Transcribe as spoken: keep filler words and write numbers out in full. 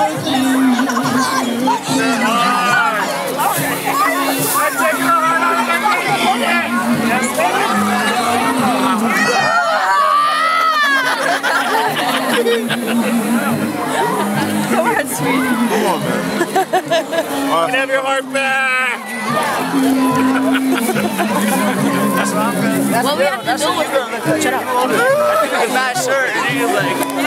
Go ahead, sweetie. Come on, man. You can have your heart back. That's what I'm gonna. Well, we have to do with it. Shut up. It's not shirt.